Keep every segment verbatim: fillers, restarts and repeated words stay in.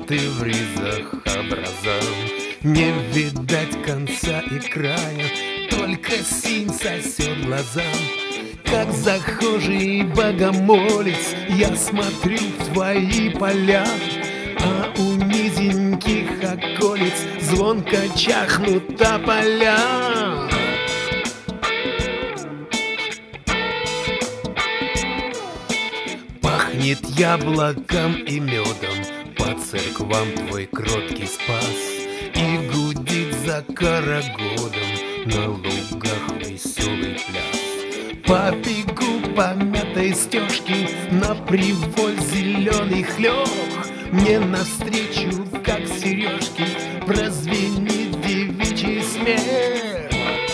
ты в ризах образом. Не видать конца и края, только синь сосет глазам. Как захожий богомолец я смотрю в твои поля, а у низеньких околиц звонко чахнут тополя. Пахнет яблоком и медом, по церквам твой кроткий спас, и гудит за карагодом на лугах веселый пляс. Побегу по мятой стежке на приволь зеленый хлеб, мне навстречу, как сережки, прозвенит девичий смех.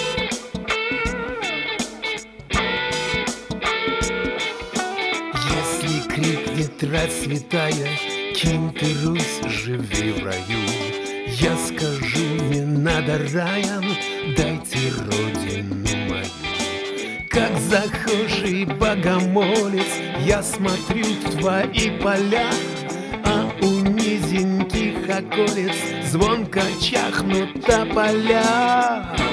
Если крикнет расцветая: «Ким ты, Русь, живи в раю!» Я скажу: не надо раем, дайте родину мою. Как захожий богомолец я смотрю в твои поля, а у низеньких околиц звонко чахнут тополя.